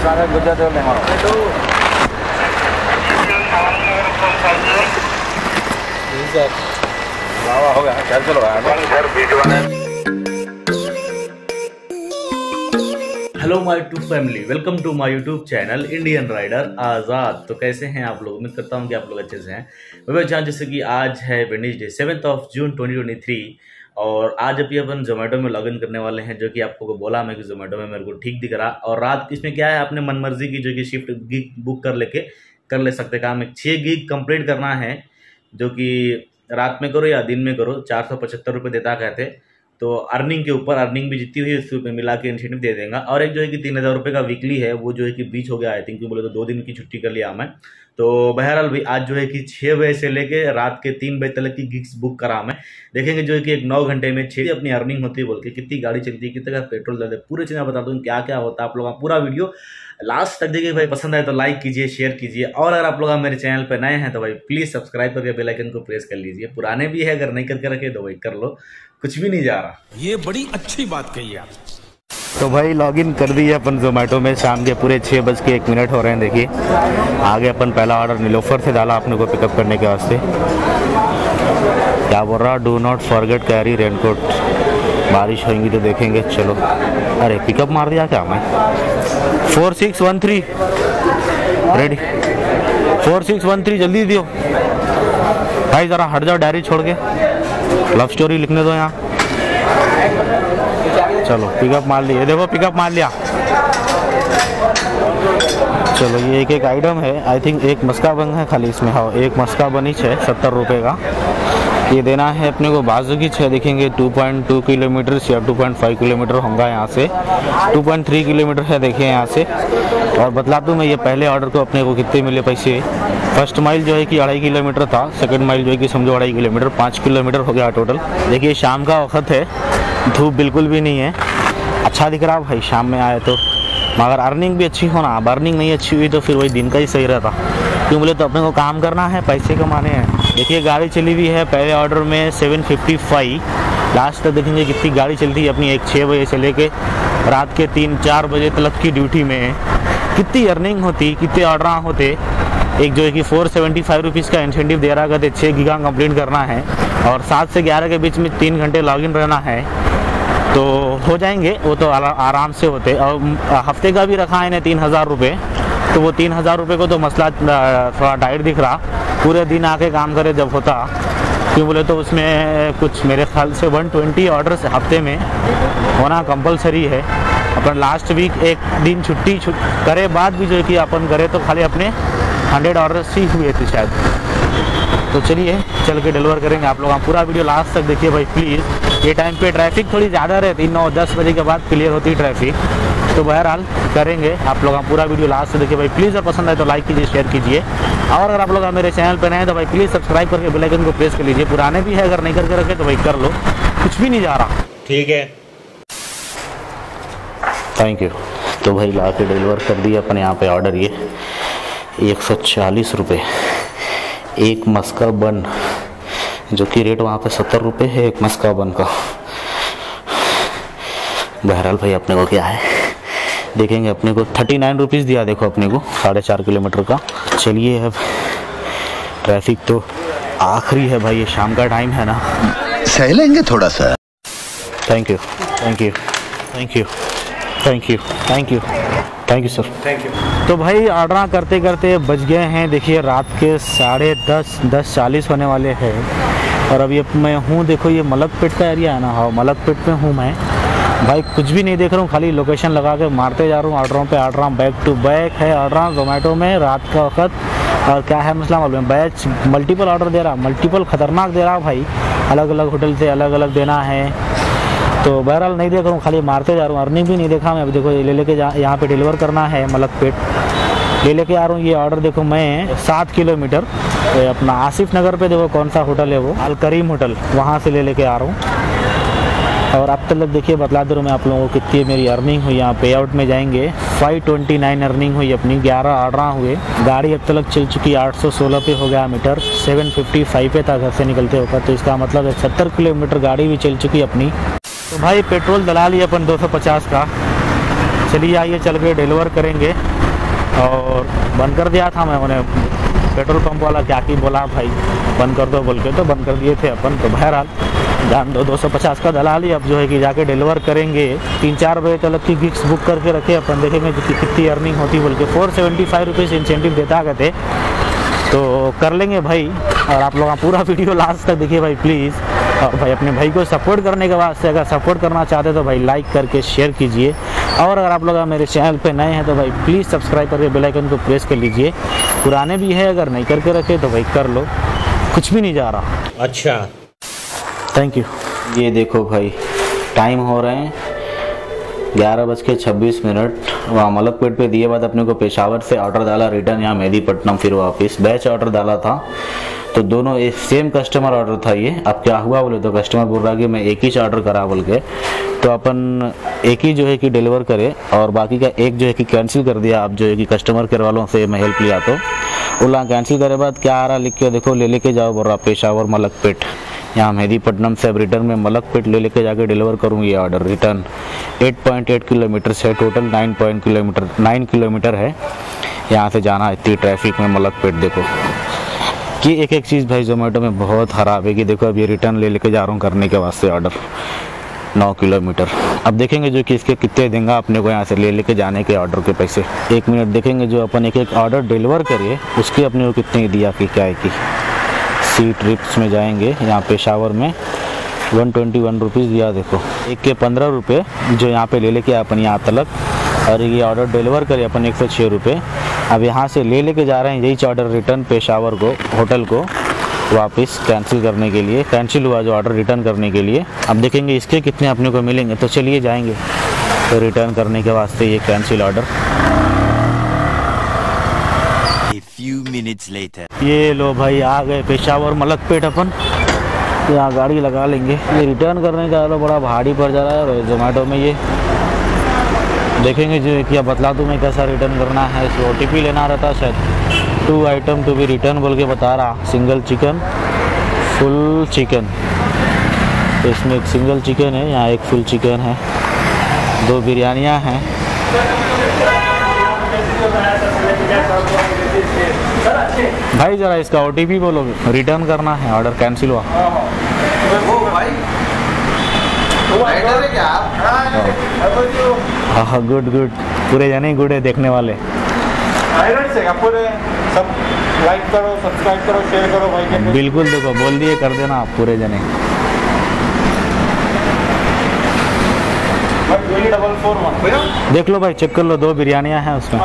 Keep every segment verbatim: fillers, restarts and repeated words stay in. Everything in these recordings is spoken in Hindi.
हो गया घर चलो hello my YouTube family, welcome to my YouTube channel Indian rider Azad. तो कैसे हैं आप लोग? उम्मीद करता हूं कि आप लोग अच्छे से हैं। मैं जान जैसे कि आज है Wednesday seventh of June twenty twenty three और आज अभी अपन जोमेटो में लॉगिन करने वाले हैं, जो कि आपको को बोला मैं कि जोमेटो में मेरे को ठीक दिख रहा। और रात इसमें क्या है, अपने मनमर्जी की जो कि शिफ्ट गिग बुक कर लेके कर ले सकते काम। एक छः गिग कंप्लीट करना है, जो कि रात में करो या दिन में करो। चार सौ पचहत्तर रुपये देता कहते, तो अर्निंग के ऊपर अर्निंग भी जितनी हुई है उसके मिला के इंसेंटिव दे देगा। और एक जो है कि तीन हज़ार रुपये का वीकली है, वो जो है कि बीच हो गया आई थिंक, बोले तो दो दिन की छुट्टी कर लिया मैं। तो बहरहाल भाई आज जो है कि छः बजे से लेके रात के तीन बजे तक की गिग्स बुक करा मैं। देखेंगे जो है कि एक नौ घंटे में छः अपनी अर्निंग होती है, बोल के कितनी गाड़ी चलती है, कितने का पेट्रोल जाता है, पूरे चीज़ें बता दूँ क्या क्या होता है। आप लोग पूरा वीडियो लास्ट तक देखिए भाई। पसंद आए तो लाइक कीजिए, शेयर कीजिए, और अगर आप लोग मेरे चैनल पर नए हैं तो भाई प्लीज़ सब्सक्राइब करके बेल आइकन को प्रेस कर लीजिए। पुराने भी है, अगर नहीं करके रखे तो भाई कर लो, कुछ भी नहीं जा रहा। ये बड़ी अच्छी बात कही आप। तो भाई लॉगिन कर दिए अपन जोमेटो में। शाम के पूरे छः बज के एक मिनट हो रहे हैं। देखिए आगे अपन पहला ऑर्डर नीलोफर से डाला अपने को पिकअप करने के वास्ते। क्या बोल रहा, do not forget carry raincoat, बारिश होगी तो देखेंगे। चलो, अरे पिकअप मार दिया क्या मैं। Four six one three ready, four six one three जल्दी दियो भाई, ज़रा हट जाओ डायरी छोड़ के, लव स्टोरी लिखने दो यहाँ। चलो पिकअप मार लिया, देखो पिकअप मार लिया। चलो ये एक एक आइटम है, आई थिंक एक मस्का बन है खाली इसमें। हाँ एक मस्का बनी है सत्तर रुपये का, ये देना है अपने को। बाजू की छः दिखेंगे टू पॉइंट टू किलोमीटर या टू पॉइंट फाइव किलोमीटर होगा यहाँ से, टू पॉइंट थ्री किलोमीटर है देखिए यहाँ से। और बतला दूँ मैं ये पहले ऑर्डर को अपने को कितने मिले पैसे। फर्स्ट माइल जो है कि अढ़ाई किलोमीटर था, सेकंड माइल जो है कि समझो अढ़ाई किलोमीटर, पाँच किलोमीटर हो गया टोटल। देखिए शाम का वक्त है, धूप बिल्कुल भी नहीं है, अच्छा दिख रहा भाई शाम में आए तो। मगर अर्निंग भी अच्छी होना, अब अर्निंग नहीं अच्छी हुई तो फिर वही दिन का ही सही रहता। क्यों बोले तो अपने को काम करना है, पैसे कमाने हैं। देखिए गाड़ी चली हुई है पहले ऑर्डर में सेवन फिफ्टी फाइव, लास्ट तक देखेंगे कितनी गाड़ी चलती है अपनी। एक छः बजे से लेके रात के तीन चार बजे तक की ड्यूटी में कितनी अर्निंग होती, कितने ऑर्डर होते। एक जो है कि फोर सेवेंटी फाइव रुपीज़ का इंसेंटिव दे रहा कहते, छः गीगा कंप्लीट करना है और सात से ग्यारह के बीच में तीन घंटे लॉगिन रहना है तो हो जाएंगे वो तो आराम से होते। और हफ्ते का भी रखा है इन्हें तीन हज़ार रुपये, तो वो तीन हज़ार रुपये को तो मसला थोड़ा टाइट दिख रहा। पूरे दिन आके काम करे जब होता, क्यों बोले तो उसमें कुछ मेरे ख्याल से वन ट्वेंटी ऑर्डर्स हफ्ते में होना कंपलसरी है। अपन लास्ट वीक एक दिन छुट्टी छुट करे बाद भी जो है कि अपन करे तो खाली अपने हंड्रेड ऑर्डर्स ही हुए थे शायद। तो चलिए चल के डिलीवर करेंगे। आप लोग पूरा वीडियो लास्ट तक देखिए भाई प्लीज़। ये टाइम पे ट्रैफिक थोड़ी ज़्यादा रहती, नौ दस बजे के बाद क्लियर होती है ट्रैफिक, तो बहरहाल करेंगे। आप लोग पूरा वीडियो लास्ट से देखिए भाई प्लीज़। और पसंद आए तो लाइक कीजिए, शेयर कीजिए, और अगर आप लोग मेरे चैनल पर नए हैं तो भाई प्लीज़ सब्सक्राइब करके बेल आइकन को प्रेस कर लीजिए। पुराने भी है, अगर नहीं करके रखे तो भाई कर लो, कुछ भी नहीं जा रहा। ठीक है, थैंक यू। तो भाई ला के डिलीवर कर दिया अपन यहाँ पे ऑर्डर। ये एक सौ चालीस रुपये एक मस्का बन, जो कि रेट वहाँ पे सत्तर रुपये है एक मस्का बन का। बहरहाल भाई अपने को क्या है देखेंगे, अपने को थर्टी नाइन रुपीज़ दिया देखो अपने को, साढ़े चार किलोमीटर का। चलिए अब ट्रैफिक तो आखिरी है भाई, ये शाम का टाइम है ना, सह लेंगे थोड़ा सा। Thank you thank you thank you thank you thank you thank you sir, thank you. तो भाई ऑर्डर करते करते बज गए हैं देखिए रात के साढ़े दस दस चालीस होने वाले हैं। और अभी अब मैं हूँ देखो, ये मलकपेट का एरिया है ना, हाँ मलकपेट में हूँ मैं भाई। कुछ भी नहीं देख रहा हूँ, खाली लोकेशन लगा के मारते जा रहा हूँ ऑर्डरों पे ऑर्डर। बैक टू बैक है ऑर्डर जोमेटो में रात का वक्त। और क्या है मसला मालूम है, बैच मल्टीपल ऑर्डर दे रहा, मल्टीपल ख़तरनाक दे रहा भाई, अलग अलग होटल से अलग अलग देना है। तो बहरहाल नहीं देख रहा हूँ, खाली मारते जा रहा हूँ, अर्निंग भी नहीं देखा मैं। अभी देखो ले लेके यहाँ पे डिलीवर करना है मलकपेट, ले लेके आ रहा हूँ ये ऑर्डर। देखो मैं सात किलोमीटर अपना आसिफ नगर पे देखो कौन सा होटल है, वो अल करीम होटल, वहाँ से ले लेके आ रहा हूँ। और अब तक देखिए बतला दे रहा हूँ मैं आप लोगों को कितनी मेरी अर्निंग हुई। यहाँ पे आउट में जाएंगे फाइव ट्वेंटी नाइन अर्निंग हुई अपनी, ग्यारह ऑर्डर हुए। गाड़ी अब तक चल चुकी आठ सौ सोलह पे हो गया मीटर, सेवन फिफ्टी फाइव पे था घर से निकलते होकर। तो इसका मतलब है सत्तर किलोमीटर गाड़ी भी चल चुकी अपनी। तो भाई पेट्रोल दला लिया अपन दो सौ पचास का, चलिए आइए चल के डिलीवर करेंगे। और बंद कर दिया था मैं उन्हें, पेट्रोल पंप वाला क्या की बोला भाई बंद कर दो बोल के, तो बंद कर दिए थे अपन। तो बहरहाल जान दो, दो सौ पचास का दला ली। अब जो है कि जाके डिलीवर करेंगे। तीन चार बजे तक की गिग्स बुक करके रखे अपन, देखेंगे कि कितनी अर्निंग होती बोल के। Four seventy five rupees incentive देता कहते, तो कर लेंगे भाई। और आप लोग पूरा वीडियो लास्ट तक देखिए भाई प्लीज़। और भाई अपने भाई को सपोर्ट करने के वास्ते अगर सपोर्ट करना चाहते तो भाई लाइक करके शेयर कीजिए। और अगर आप लोग मेरे चैनल पे नए हैं तो भाई प्लीज़ सब्सक्राइब करके बेल आइकन को प्रेस कर लीजिए। पुराने भी है, अगर नहीं करके रखे तो भाई कर लो, कुछ भी नहीं जा रहा। अच्छा, थैंक यू। ये देखो भाई टाइम हो रहे हैं ग्यारह बज के छब्बीस मिनट। वहाँ मलकपेट पे दिए बाद अपने को पेशावर से ऑर्डर डाला रिटर्न यहाँ मेहदीपट्टनम, फिर वापस बैच ऑर्डर डाला था। तो दोनों एक सेम कस्टमर ऑर्डर था ये। अब क्या हुआ बोले तो कस्टमर बोल रहा कि मैं एक ही ऑर्डर करा बोल के, तो अपन एक ही जो है कि डिलीवर करे और बाकी का एक जो है कि कैंसिल कर दिया। अब जो है कि कस्टमर केयर वालों से मैं हेल्प लिया तो बोला कैंसिल करे बाद क्या आ रहा लिख के देखो, ले लेके जाओ बोल रहा पेशावर मलकपेट। यहाँ मेहदीपट्टनम से अब रिटर्न में मलकपेट ले लेके जाके डिलीवर करूँगी ये ऑर्डर। रिटर्न आठ पॉइंट आठ किलोमीटर से total nine point kilometre nine kilometre है यहाँ से जाना। इतनी ट्रैफिक में मलकपेट देखो कि एक एक चीज़ भाई जोमेटो में बहुत ख़राब है। कि देखो अब ये रिटर्न ले लेके जा रहा हूँ करने के वास्ते ऑर्डर नौ किलोमीटर। अब देखेंगे जो कि इसके कितने देंगे अपने को यहाँ से ले लेके जाने के ऑर्डर के पैसे। एक मिनट देखेंगे जो अपन एक एक ऑर्डर डिलीवर करिए उसके अपने को कितने दिया कि क्या है कि सी ट्रिप्स में जाएंगे यहाँ पेशावर में वन ट्वेंटी वन रुपीज़ दिया। देखो एक के पंद्रह रुपये जो यहाँ पे ले लेके अपन यहाँ तलक, और ये ऑर्डर डिलीवर करिए अपन एक सौ छः रुपये। अब यहाँ से ले लेके जा रहे हैं यही ऑर्डर रिटर्न पेशावर को, होटल को वापस कैंसिल करने के लिए। कैंसिल हुआ जो ऑर्डर रिटर्न करने के लिए। अब देखेंगे इसके कितने अपने को मिलेंगे। तो चलिए जाएंगे तो रिटर्न करने के वास्ते ये cancel order. Few minutes later. ये लो भाई आ गए पेशावर मलकपेट अपन। यहाँ गाड़ी लगा लेंगे। ये रिटर्न करने का तो बड़ा भारी पड़ जा रहा है जोमेटो में। ये देखेंगे जो क्या बतला दूँ मैं कैसा रिटर्न करना है। इसको ओ टी पी लेना रहता शायद। Two item to be return बोल के बता रहा, सिंगल चिकन फुल चिकन। तो इसमें एक सिंगल चिकन है, यहाँ एक फुल चिकन है, दो बिरयानियाँ हैं। भाई जरा इसका ओ टी पी बोलो, रिटर्न करना है, ऑर्डर कैंसिल हुआ। हाँ हाँ गुड गुड, पूरे जने गुड है देखने वाले। पूरे सब लाइक करो, सब्सक्राइब करो, शेयर करो भाई। बिल्कुल देखो बोल दिए कर देना आप पूरे जने। डबल फोर वन देख लो भाई, चेक कर लो, दो बिरयानियाँ हैं उसमें।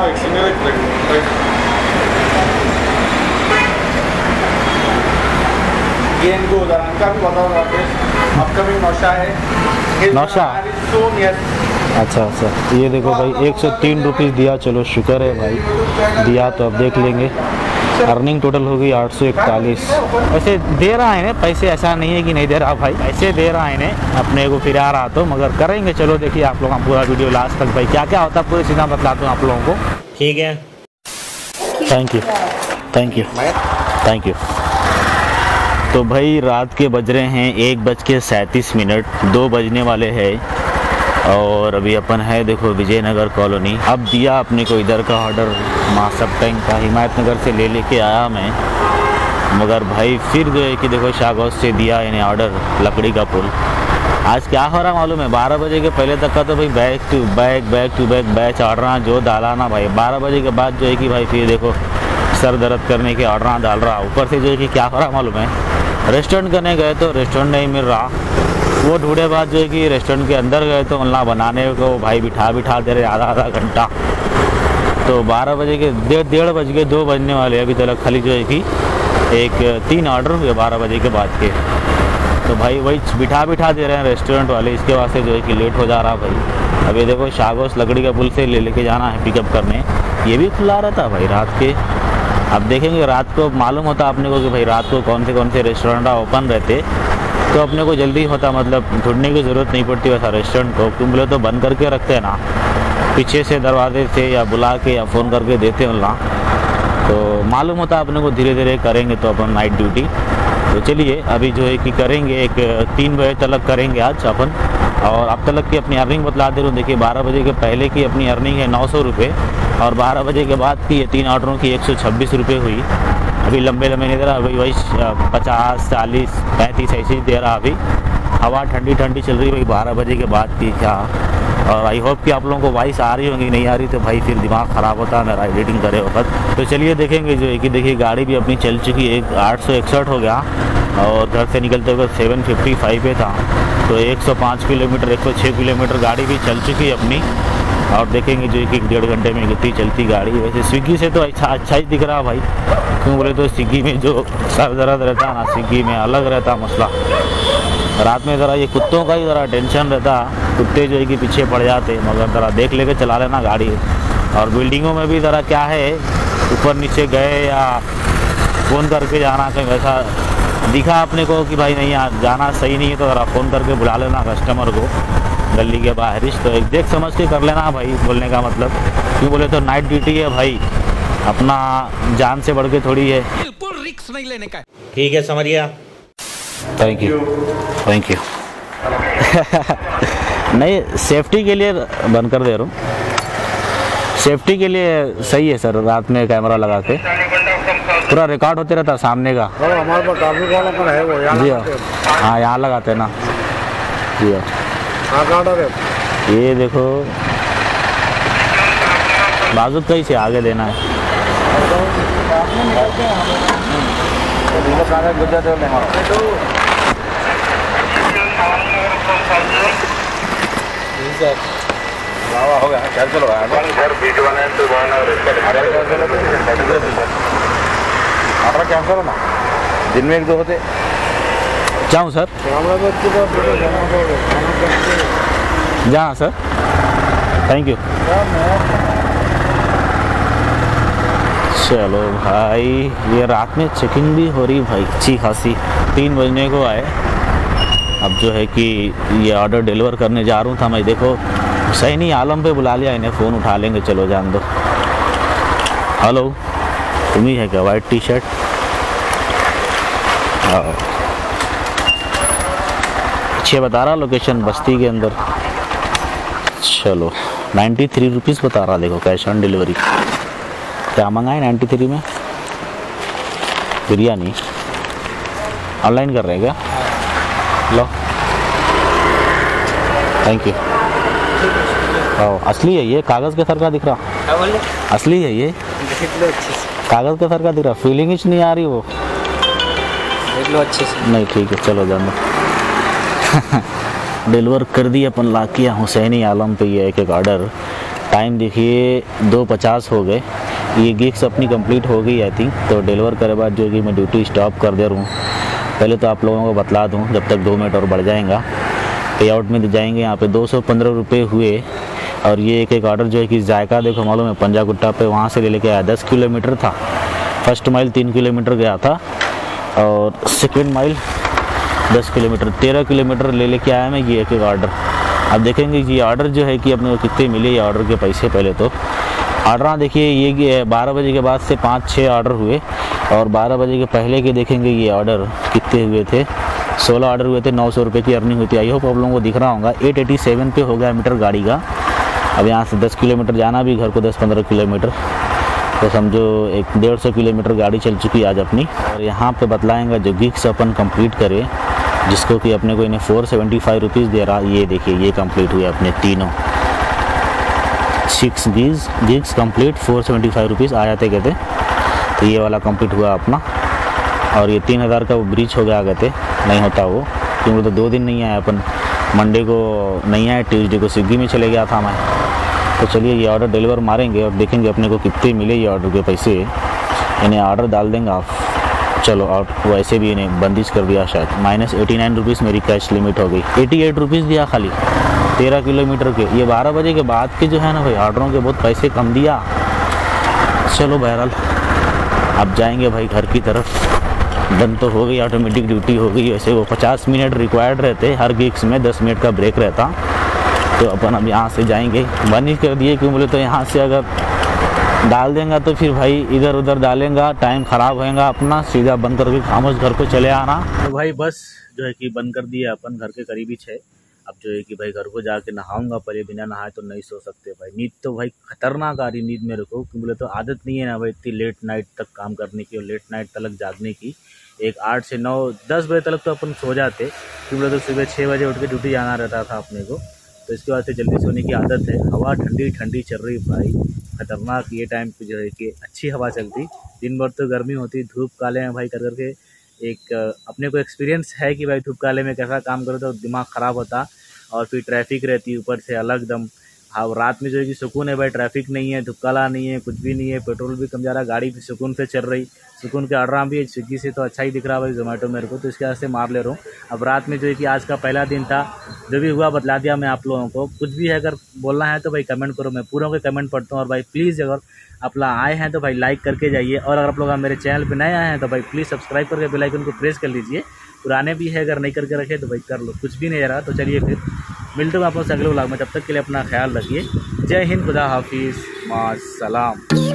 ये इनको उदाहरण का भी बताओ वापस। आपका भी नौशा है। नौशा? अच्छा अच्छा, ये देखो भाई एक सौ तीन रुपीज़ दिया। चलो शुक्र है भाई दिया, तो अब देख लेंगे। अर्निंग टोटल हो गई आठ सौ इकतालीस। वैसे दे रहा है ना पैसे, ऐसा नहीं है कि नहीं दे रहा भाई, पैसे दे रहा है ना अपने को फिर आ रहा तो, मगर करेंगे। चलो देखिए आप लोग पूरा वीडियो लास्ट तक भाई क्या क्या होता है पूरी चीज़ें बतलाता हूँ आप लोगों को। ठीक है, thank you thank you thank you. तो भाई रात के बज रहे हैं एक बज के सैंतीस मिनट, दो बजने वाले हैं। और अभी अपन है देखो विजयनगर कॉलोनी। अब दिया अपने को इधर का ऑर्डर मासप टैंक का, हिमायत नगर से ले लेके आया मैं, मगर भाई फिर जो है कि देखो शाहगौज से दिया इन्हें ऑर्डर लकड़ी का पुल। आज क्या हो रहा मालूम है, बारह बजे के पहले तक का तो भाई back to back back to back batch order जो डाला ना भाई। बारह बजे के बाद जो है कि भाई फिर देखो सर दर्द करने के ऑर्डर डाल रहा। ऊपर से जो है कि क्या हो रहा मालूम है, रेस्टोरेंट करने गए तो रेस्टोरेंट नहीं मिल रहा। वो ढूंढे बाद जो है कि रेस्टोरेंट के अंदर गए तो अल्लाह बनाने को भाई बिठा बिठा दे रहे आधा आधा घंटा। तो बारह बजे के डेढ़ डेढ़ बज के दो बजने वाले अभी तक खाली जो है कि एक तीन ऑर्डर हुए बारह बजे के बाद के। तो भाई वही बिठा बिठा दे रहे हैं रेस्टोरेंट वाले, इसके वास्ते जो है कि लेट हो जा रहा भाई। अभी देखो शाहगौज लकड़ी का पुल से ले लेके जाना है पिकअप करने। ये भी खुला रहता भाई रात के। अब देखेंगे रात को मालूम होता अपने को कि भाई रात को कौन से कौन से रेस्टोरेंट ओपन रहते, तो अपने को जल्दी होता, मतलब ढूंढने की ज़रूरत नहीं पड़ती वैसा रेस्टोरेंट को। क्यों बोले तो बंद करके रखते हैं ना, पीछे से दरवाजे से या बुला के या फ़ोन करके देते हैं ना, तो मालूम होता अपने को। धीरे धीरे करेंगे तो अपन नाइट ड्यूटी। तो चलिए अभी जो है कि करेंगे एक तीन बजे तक करेंगे आज अपन। और अब तक की अपनी अर्निंग बतला दे रहा हूँ। देखिए बारह बजे के पहले की अपनी अर्निंग है नौ सौ रुपये और बारह बजे के बाद की ये तीन ऑर्डरों की एक सौ छब्बीस रुपये हुई। अभी लंबे लंबे नहीं दे रहा, अभी वही पचास चालीस पैंतीस ऐसे ही दे रहा। अभी हवा ठंडी ठंडी चल रही है भाई बारह बजे के बाद की क्या। और आई होप कि आप लोगों को वॉइस आ रही होंगी, नहीं आ रही तो भाई फिर दिमाग ख़राब होता है मेरा एडिटिंग करे वक्त। तो चलिए देखेंगे जो है कि देखिए गाड़ी भी अपनी चल चुकी है, एक आठ सौ इकसठ हो गया और घर से निकलते हुए सेवन फिफ्टी फाइव पे था। तो एक सौ पाँच किलोमीटर एक सौ छह किलोमीटर गाड़ी भी चल चुकी है अपनी। और देखेंगे जो कि डेढ़ घंटे में कितनी चलती गाड़ी। वैसे स्विगी से तो अच्छा अच्छा ही दिख रहा भाई, क्यों बोले तो स्विगी में जो सर दर्द रहता है ना, स्विगी में अलग रहता मसला। रात में ज़रा ये कुत्तों का ही ज़रा टेंशन रहता, कुत्ते जो है कि पीछे पड़ जाते, मगर ज़रा देख लेके चला लेना गाड़ी। और बिल्डिंगों में भी ज़रा क्या है, ऊपर नीचे गए या फ़ोन करके जाना, कहीं वैसा दिखा अपने को कि भाई नहीं यार जाना सही नहीं है तो ज़रा फ़ोन करके बुला लेना कस्टमर को गली के बाहरिश। तो एक देख समझ के कर लेना भाई, बोलने का मतलब। क्यों बोले तो नाइट ड्यूटी है भाई, अपना जान से बढ़ के थोड़ी है। बिल्कुल रिस्क नहीं लेने का। ठीक है समझ गया, थैंक यू थैंक यू। नहीं सेफ्टी के लिए बंद कर दे रहा हूँ, सेफ्टी के लिए सही है सर। रात में कैमरा लगा के पूरा रिकॉर्ड होते रहता सामने का। हमारे पास ट्रैफिक वाला पर है वो जी हाँ, यहाँ लगाते हैं ना जी हाँ। ये देखो बाजू कहीं से आगे देना है। हो गया घर चलो ऑर्डर कैंसिल हो ना, दिन में एक दो होते। जाऊँ सर? जहाँ सर, थैंक यू। चलो भाई ये रात में चेकिंग भी हो रही भाई अच्छी खासी। तीन बजने को आए, अब जो है कि ये ऑर्डर डिलीवर करने जा रहा हूँ था मैं। देखो हुसैनी आलम पे बुला लिया इन्हें, फ़ोन उठा लेंगे, चलो जान दो। हेलो तुम ही है क्या, वाइट टी शर्ट? अच्छे बता रहा लोकेशन बस्ती के अंदर। चलो नाइन्टी थ्री रुपीज़ बता रहा, देखो कैश ऑन डिलीवरी। क्या मंगाए नाइन्टी थ्री में? बिरयानी ऑनलाइन कर रहे हैं क्या? लो थैंक यू। ओ असली है ये, कागज़ के सर का दिख रहा? असली है ये, कागज़ के सर का दिख रहा, फीलिंग ही नहीं आ रही वो। देख लो अच्छे से। नहीं ठीक है चलो जानो। डिलीवर कर दी अपन ला किया हुसैनी आलम पे ये एक एक ऑर्डर। टाइम देखिए दो पचास हो गए। ये गिग्स अपनी कंप्लीट हो गई आई थिंक। तो डिलीवर करे बाद जो कि मैं ड्यूटी स्टॉप कर दे रहा हूँ। पहले तो आप लोगों को बतला दूँ, जब तक दो मिनट और बढ़ जाएगा पे आउट में जाएंगे। यहाँ पे दो सौ पंद्रह रुपये हुए। और ये एक एक ऑर्डर जो है कि जायका देखो मालूम है, पंजागुट्टा पे वहाँ से ले लेके आया। दस किलोमीटर था, फर्स्ट माइल तीन किलोमीटर गया था और सेकेंड माइल दस किलोमीटर, तेरह किलोमीटर ले लेके आया मैं ये एक एक ऑर्डर। अब देखेंगे ये ऑर्डर जो है कि अपने को कितने मिले ये ऑर्डर के पैसे। पहले तो ऑर्डर देखिए ये बारह बजे के बाद से पाँच छः ऑर्डर हुए और बारह बजे के पहले के देखेंगे ये ऑर्डर कितने हुए थे। सोलह ऑर्डर हुए थे, नौ सौ रुपये की अर्निंग हुई थी। आई होप आप लोगों को दिख रहा होगा। एट एटी सेवन पे हो गया मीटर गाड़ी का। अब यहाँ से दस किलोमीटर जाना भी घर को दस पंद्रह किलोमीटर, तो समझो एक डेढ़ सौ किलोमीटर गाड़ी चल चुकी आज अपनी। और यहाँ पे बतलाएंगे जो गिग्स अपन कंप्लीट करे, जिसको कि अपने को इन्हें फोर सेवेंटी फाइव रुपीज़ दे रहा। ये देखिए ये कंप्लीट हुए अपने तीनों six gigs gigs complete four seventy five rupees आ जाते कहते। तो ये वाला कंप्लीट हुआ अपना। और ये तीन हज़ार का वो ब्रीच हो गया कहते, नहीं होता वो, क्योंकि तो दो दिन नहीं आया अपन। मंडे को नहीं आया, ट्यूसडे को स्विगी में चले गया था मैं। तो चलिए ये ऑर्डर डिलीवर मारेंगे और देखेंगे अपने को कितने मिले ये ऑर्डर के पैसे। इन्हें ऑर्डर डाल देंगे आप। चलो और वैसे भी इन्हें बंदिश कर दिया शायद। माइनस एटी नाइन रुपीज़ मेरी कैश लिमिट हो गई। एटी एट रुपीज़ दिया खाली तेरह किलोमीटर के। ये बारह बजे के बाद के जो है ना भाई ऑर्डरों के बहुत पैसे कम दिया। चलो बहरहाल अब जाएंगे भाई घर की तरफ। डन तो हो गई, ऑटोमेटिक ड्यूटी हो गई। वैसे वो पचास मिनट रिक्वायर्ड रहते हर गिग्स में, दस मिनट का ब्रेक रहता। तो अपन अब यहाँ से जाएंगे। बंद ही कर दिए क्यों बोले तो यहाँ से अगर डाल देंगे तो फिर भाई इधर उधर डालेंगा, टाइम ख़राब होएगा अपना। सीधा बंद करके खामोश घर को चले आना। तो भाई बस जो है कि बंद कर दिया अपन, घर के करीबी छः। अब जो है कि भाई घर को जाके नहाऊंगा, पहले बिना नहाए तो नहीं सो सकते भाई। नींद तो भाई खतरनाक आ रही नींद मेरे को, क्योंकि बोले तो आदत नहीं है ना भाई इतनी लेट नाइट तक काम करने की और लेट नाइट तक जागने की। एक आठ से नौ दस बजे तक तो अपन सो जाते, क्योंकि बोले तो सुबह छः बजे उठ के ड्यूटी जाना रहता था अपने को, तो इसके बाद से जल्दी सोने की आदत है। हवा ठंडी ठंडी चल रही भाई, खतरनाक। ये टाइम पे जो है कि अच्छी हवा चलती, दिन भर तो गर्मी होती, धूप काले में भाई कर करके एक अपने को एक्सपीरियंस है कि भाई धूप काले में कैसा काम करो तो दिमाग ख़राब होता। और फिर ट्रैफिक रहती ऊपर से अलग दम। हाँ रात में जो है कि सुकून है भाई, ट्रैफिक नहीं है, धूप काला नहीं है, कुछ भी नहीं है, पेट्रोल भी कम जा रहा, गाड़ी भी सुकून से चल रही, सुकून के ऑर्डर भी स्विगी से तो अच्छा ही दिख रहा भाई, जोमेटो मेरे को तो इसके वजह से मार ले रहा हूँ। अब रात में जो है कि आज का पहला दिन था, जो भी हुआ बतला दिया मैं आप लोगों को। कुछ भी है अगर बोलना है तो भाई कमेंट करो, मैं पूरों के कमेंट पढ़ता हूँ। और भाई प्लीज़ अगर आप लोग आए हैं तो भाई लाइक करके जाइए, और अगर आप लोग मेरे चैनल पर नए आए हैं तो भाई प्लीज़ सब्सक्राइब करके बेल आइकन को प्रेस कर लीजिए। पुराने भी है, अगर नहीं करके रखे तो भाई कर लो, कुछ भी नहीं रहा। तो चलिए फिर मिलते हैं आप लोग अगले व्लॉग में, तब तक के लिए अपना ख्याल रखिए। जय हिंद, खुदा हाफिज़, मा सलाम।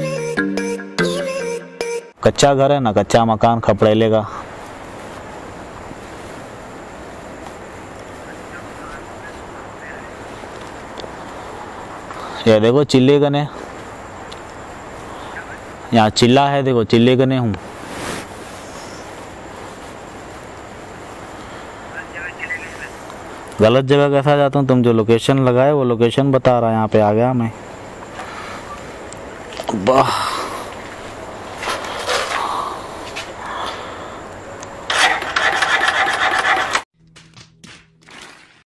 कच्चा घर है ना, कच्चा मकान खपड़ेले का। ये देखो चिल्ले गने, यहाँ चिल्ला है, देखो चिल्ले गने हूँ। गलत जगह कैसा जाता हूँ, तुम जो लोकेशन लगाए वो लोकेशन बता रहा है, यहाँ पे आ गया मैं। वाह।